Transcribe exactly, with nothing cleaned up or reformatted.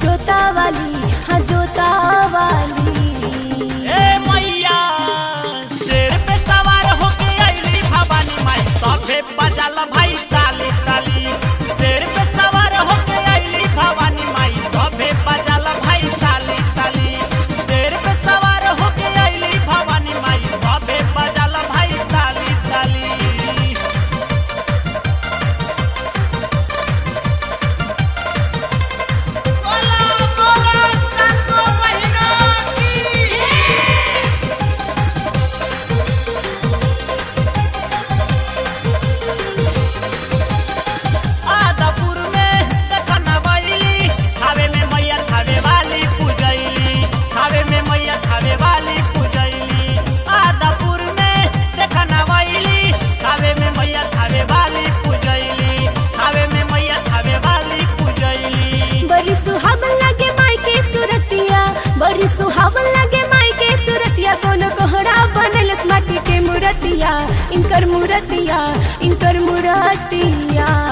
जोता वाली, हाँ जोता वाली। ए मैया शेर पे सवार होके आइली भवानी माई, सभे बजाल भाई ताली ताली। शेर पे सवार होके आइली भवानी माई, सभे बजाल भाई ताली ताली। शेर पे सवार होके आइली भवानी माई, सभे बजाल भाई ताली ताली। आदापुर में देखना वाली, थावे में मैया थावे वाली पूजैली, थावे में मैया थावे वाली पूजैली। आदापुर में देखना वाली, थावे में मैया थावे वाली पूजैली, थावे में मैया थावे वाली पूजैली। बड़ी सुहावन लगे माई के सूरतिया, बड़ी सुहावन लगे माई के सूरतिया। दोनों कोहरा बनल माटी के मूर्तिया, इनकर मूर्तिया, इनकर मूर्तिया।